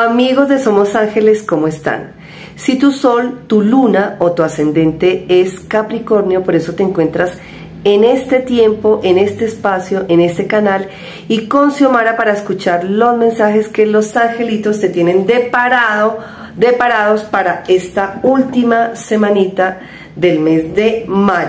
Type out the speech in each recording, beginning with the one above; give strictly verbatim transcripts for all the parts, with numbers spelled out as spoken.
Amigos de Somos Ángeles, ¿cómo están? Si tu sol, tu luna o tu ascendente es Capricornio, por eso te encuentras en este tiempo, en este espacio, en este canal y con Xiomara para escuchar los mensajes que los angelitos te tienen deparado, deparados para esta última semanita del mes de mayo,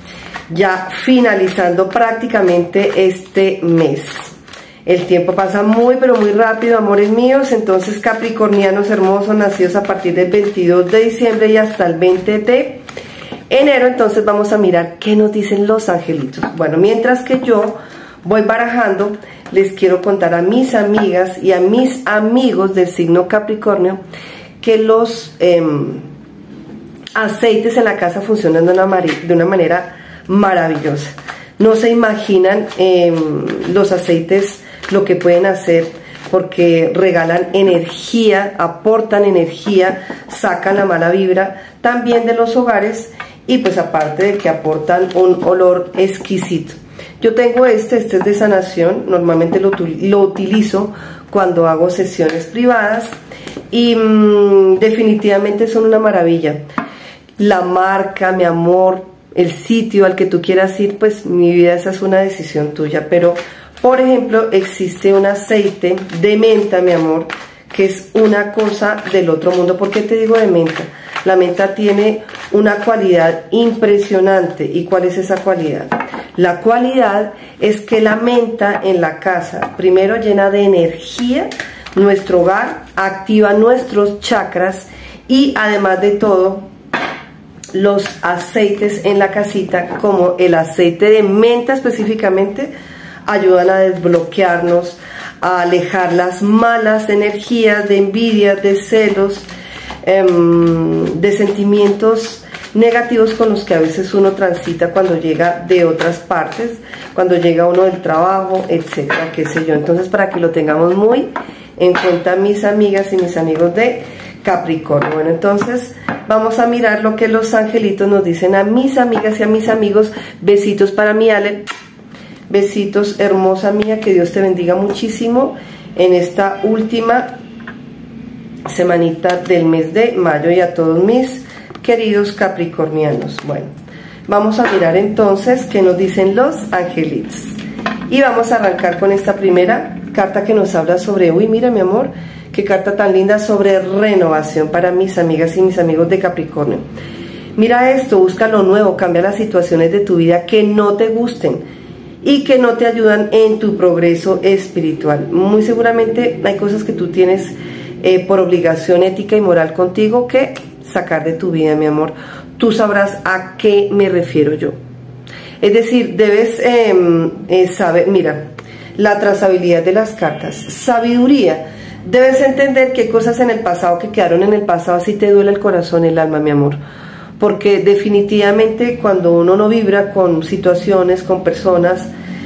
ya finalizando prácticamente este mes. El tiempo pasa muy pero muy rápido, amores míos. Entonces, capricornianos hermosos, nacidos a partir del veintidós de diciembre y hasta el veinte de enero, entonces vamos a mirar qué nos dicen los angelitos. Bueno, mientras que yo voy barajando, les quiero contar a mis amigas y a mis amigos del signo Capricornio que los eh, aceites en la casa funcionan de una, de una manera maravillosa. No se imaginan eh, los aceites lo que pueden hacer, porque regalan energía, aportan energía, sacan la mala vibra también de los hogares y pues aparte de que aportan un olor exquisito. Yo tengo este, este es de sanación, normalmente lo, lo utilizo cuando hago sesiones privadas y mmm, definitivamente son una maravilla. La marca, mi amor, el sitio al que tú quieras ir, pues mi vida, esa es una decisión tuya. Pero por ejemplo existe un aceite de menta, mi amor, que es una cosa del otro mundo. ¿Por qué te digo de menta? La menta tiene una cualidad impresionante. ¿Y cuál es esa cualidad? La cualidad es que la menta en la casa primero llena de energía nuestro hogar, activa nuestros chakras y además de todo los aceites en la casita, como el aceite de menta específicamente, ayudan a desbloquearnos, a alejar las malas energías de envidia, de celos, eh, de sentimientos negativos con los que a veces uno transita cuando llega de otras partes, cuando llega uno del trabajo, etcétera, qué sé yo. Entonces, para que lo tengamos muy en cuenta, mis amigas y mis amigos de Capricornio. Bueno, entonces vamos a mirar lo que los angelitos nos dicen a mis amigas y a mis amigos. Besitos para mi Ale, besitos hermosa mía, que Dios te bendiga muchísimo en esta última semanita del mes de mayo y a todos mis queridos capricornianos. Bueno, vamos a mirar entonces qué nos dicen los angelitos y vamos a arrancar con esta primera carta que nos habla sobre, uy, mira mi amor, qué carta tan linda, sobre renovación para mis amigas y mis amigos de Capricornio. Mira esto, busca lo nuevo, cambia las situaciones de tu vida que no te gusten y que no te ayudan en tu progreso espiritual. Muy seguramente hay cosas que tú tienes eh, por obligación ética y moral contigo que sacar de tu vida, mi amor. Tú sabrás a qué me refiero yo. Es decir, debes eh, eh, saber, mira, la trazabilidad de las cartas, sabiduría. Debes entender que hay cosas en el pasado que quedaron en el pasado, así te duele el corazón, el alma, mi amor. Porque definitivamente cuando uno no vibra con situaciones, con personas,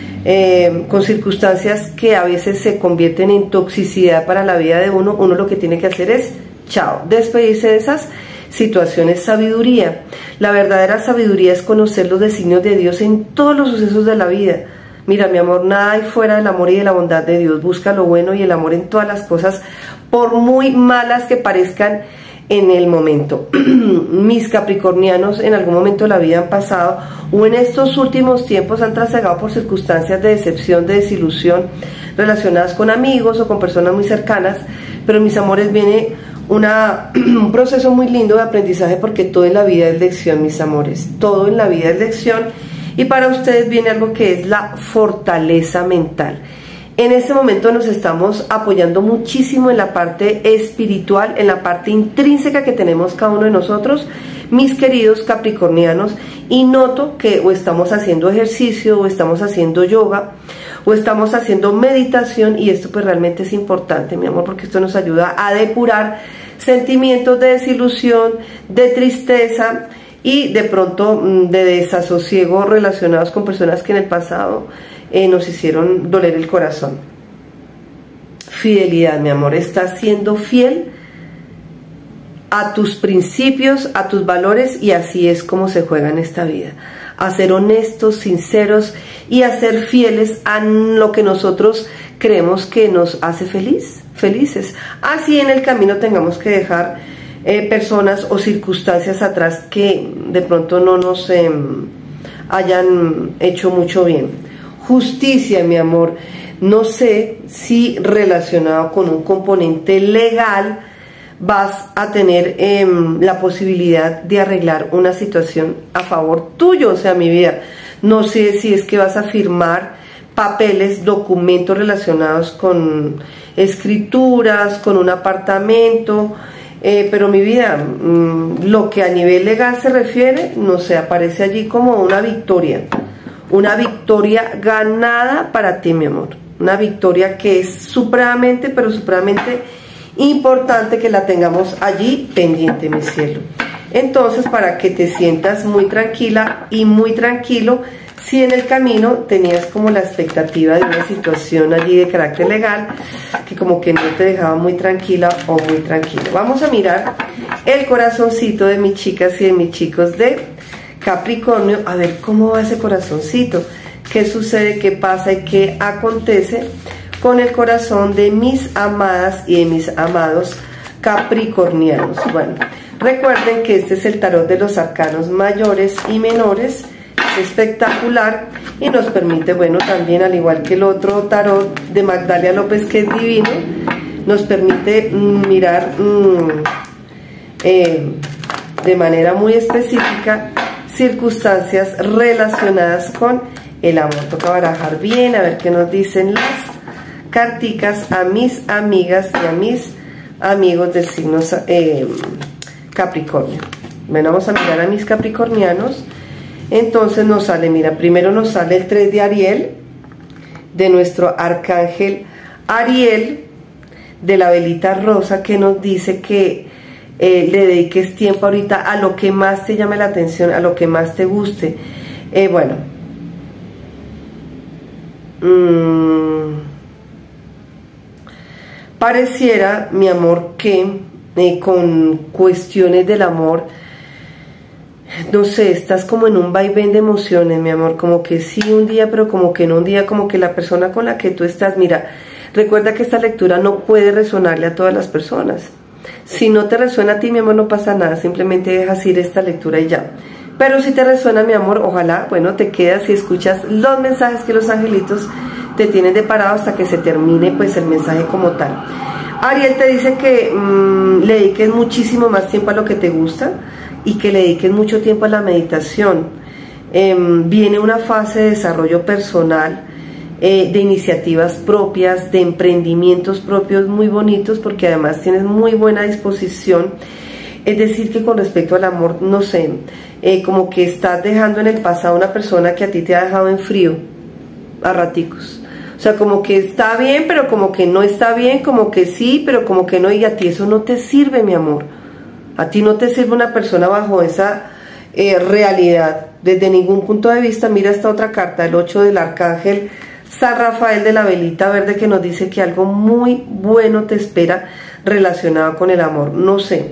eh, con circunstancias que a veces se convierten en toxicidad para la vida de uno, uno lo que tiene que hacer es, chao, despedirse de esas situaciones. Sabiduría. La verdadera sabiduría es conocer los designios de Dios en todos los sucesos de la vida. Mira, mi amor, nada hay fuera del amor y de la bondad de Dios. Busca lo bueno y el amor en todas las cosas, por muy malas que parezcan en el momento. Mis capricornianos en algún momento de la vida han pasado o en estos últimos tiempos han trasegado por circunstancias de decepción, de desilusión relacionadas con amigos o con personas muy cercanas, pero mis amores, viene una, un proceso muy lindo de aprendizaje, porque todo en la vida es lección, mis amores, todo en la vida es lección. Y para ustedes viene algo que es la fortaleza mental. En este momento nos estamos apoyando muchísimo en la parte espiritual, en la parte intrínseca que tenemos cada uno de nosotros, mis queridos capricornianos, y noto que o estamos haciendo ejercicio, o estamos haciendo yoga, o estamos haciendo meditación, y esto pues realmente es importante, mi amor, porque esto nos ayuda a depurar sentimientos de desilusión, de tristeza, y de pronto de desasosiego relacionados con personas que en el pasado eh, nos hicieron doler el corazón. Fidelidad, mi amor, estás siendo fiel a tus principios, a tus valores, y así es como se juega en esta vida. A ser honestos, sinceros y a ser fieles a lo que nosotros creemos que nos hace feliz. felices. Así en el camino tengamos que dejar eh, personas o circunstancias atrás que de pronto no nos eh, hayan hecho mucho bien. Justicia, mi amor. No sé si relacionado con un componente legal vas a tener eh, la posibilidad de arreglar una situación a favor tuyo, o sea, mi vida. No sé si es que vas a firmar papeles, documentos relacionados con escrituras, con un apartamento, eh, pero mi vida, mmm, lo que a nivel legal se refiere, no sé, aparece allí como una victoria, una victoria ganada para ti, mi amor, una victoria que es supremamente, pero supremamente importante que la tengamos allí pendiente, mi cielo. Entonces, para que te sientas muy tranquila y muy tranquilo, si en el camino tenías como la expectativa de una situación allí de carácter legal que como que no te dejaba muy tranquila o muy tranquilo. Vamos a mirar el corazoncito de mis chicas y de mis chicos de Capricornio, a ver cómo va ese corazoncito, qué sucede, qué pasa y qué acontece con el corazón de mis amadas y de mis amados capricornianos. Bueno, recuerden que este es el tarot de los arcanos mayores y menores, es espectacular y nos permite, bueno, también al igual que el otro tarot de Magdalia López, que es divino, nos permite mm, mirar mm, eh, de manera muy específica circunstancias relacionadas con el amor. Toca barajar bien, a ver qué nos dicen las carticas a mis amigas y a mis amigos del signo eh, Capricornio. Bueno, vamos a mirar a mis capricornianos. Entonces nos sale, mira, primero nos sale el tres de Ariel, de nuestro arcángel Ariel, de la velita rosa, que nos dice que eh, le dediques tiempo ahorita a lo que más te llame la atención, a lo que más te guste. Eh, bueno, mmm, pareciera, mi amor, que eh, con cuestiones del amor, no sé, estás como en un vaivén de emociones, mi amor, como que sí un día, pero como que no un día, como que la persona con la que tú estás, mira, recuerda que esta lectura no puede resonarle a todas las personas. Si no te resuena a ti, mi amor, no pasa nada, simplemente dejas ir esta lectura y ya. Pero si te resuena, mi amor, ojalá, bueno, te quedas y escuchas los mensajes que los angelitos te tienen de parado hasta que se termine pues el mensaje como tal. Ariel te dice que mmm, le dediques muchísimo más tiempo a lo que te gusta y que le dediques mucho tiempo a la meditación. Eh, viene una fase de desarrollo personal, eh, de iniciativas propias, de emprendimientos propios muy bonitos, porque además tienes muy buena disposición. Es decir, que con respecto al amor, no sé, eh, como que estás dejando en el pasado una persona que a ti te ha dejado en frío a raticos. O sea, como que está bien, pero como que no está bien, como que sí, pero como que no, y a ti eso no te sirve, mi amor. A ti no te sirve una persona bajo esa eh, realidad, desde ningún punto de vista. Mira esta otra carta, el ocho del arcángel San Rafael de la velita verde, que nos dice que algo muy bueno te espera relacionado con el amor. No sé,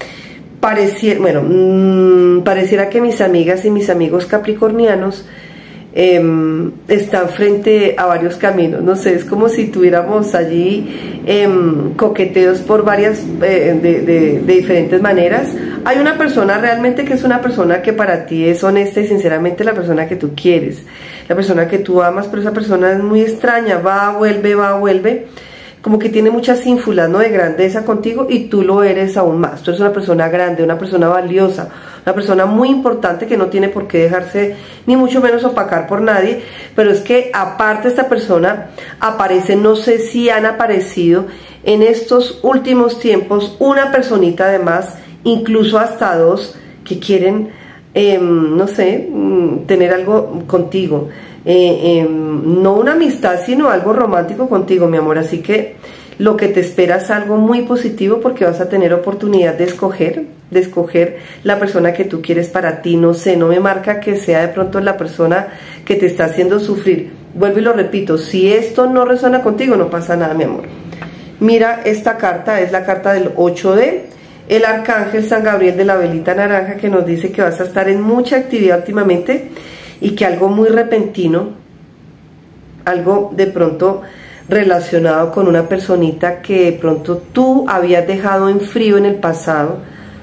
pareciera, bueno, mmm, pareciera que mis amigas y mis amigos capricornianos Eh, están frente a varios caminos, no sé, es como si tuviéramos allí eh, coqueteos por varias, eh, de, de, de diferentes maneras. Hay una persona realmente que es una persona que para ti es honesta y sinceramente la persona que tú quieres, la persona que tú amas, pero esa persona es muy extraña, va, vuelve, va, vuelve, como que tiene muchas ínfulas, ¿no?, de grandeza contigo, y tú lo eres aún más. Tú eres una persona grande, una persona valiosa, una persona muy importante que no tiene por qué dejarse ni mucho menos opacar por nadie, pero es que aparte esta persona aparece, no sé si han aparecido en estos últimos tiempos una personita además, incluso hasta dos, que quieren, eh, no sé, tener algo contigo. Eh, eh, no una amistad, sino algo romántico contigo, mi amor. Así que lo que te espera es algo muy positivo, porque vas a tener oportunidad de escoger, de escoger la persona que tú quieres para ti. No sé, no me marca que sea de pronto la persona que te está haciendo sufrir. Vuelvo y lo repito, si esto no resuena contigo, no pasa nada, mi amor. Mira, esta carta es la carta del ocho de el arcángel San Gabriel de la velita naranja, que nos dice que vas a estar en mucha actividad últimamente, y que algo muy repentino, algo de pronto relacionado con una personita que de pronto tú habías dejado en frío en el pasado.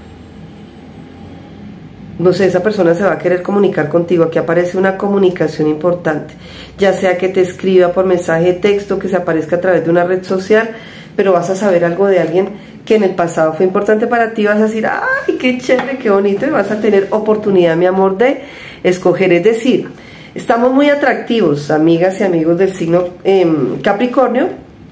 No sé, esa persona se va a querer comunicar contigo. Aquí aparece una comunicación importante, ya sea que te escriba por mensaje de texto, que se aparezca a través de una red social, pero vas a saber algo de alguien que en el pasado fue importante para ti. Vas a decir, ay, qué chévere, qué bonito, y vas a tener oportunidad, mi amor, de escoger. Es decir, estamos muy atractivos, amigas y amigos del signo eh, Capricornio,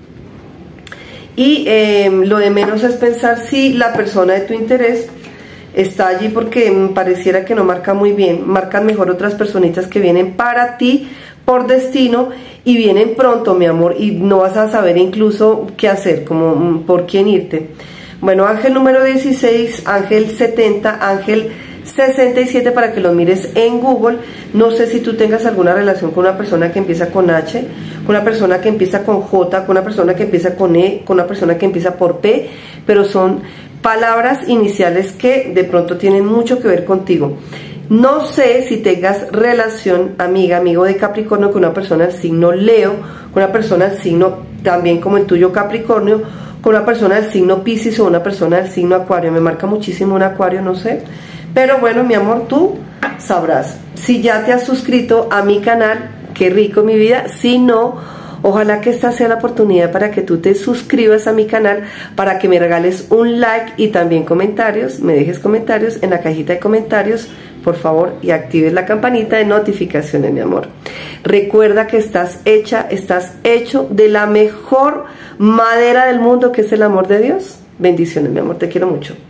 y eh, lo de menos es pensar si la persona de tu interés está allí, porque pareciera que no marca muy bien. Marcan mejor otras personitas que vienen para ti por destino y vienen pronto, mi amor, y no vas a saber incluso qué hacer, como por quién irte. Bueno, ángel número dieciséis, ángel setenta, ángel sesenta y siete, para que lo mires en Google. No sé si tú tengas alguna relación con una persona que empieza con H, con una persona que empieza con J, con una persona que empieza con E, con una persona que empieza por P, pero son palabras iniciales que de pronto tienen mucho que ver contigo. No sé si tengas relación, amiga, amigo de Capricornio, con una persona del signo Leo, con una persona del signo también como el tuyo Capricornio, con una persona del signo Piscis o una persona del signo Acuario. Me marca muchísimo un Acuario, no sé. Pero bueno, mi amor, tú sabrás. Si ya te has suscrito a mi canal, qué rico, mi vida. Si no, ojalá que esta sea la oportunidad para que tú te suscribas a mi canal, para que me regales un like y también comentarios, me dejes comentarios en la cajita de comentarios, por favor, y actives la campanita de notificaciones, mi amor. Recuerda que estás hecha, estás hecho de la mejor madera del mundo, que es el amor de Dios. Bendiciones, mi amor, te quiero mucho.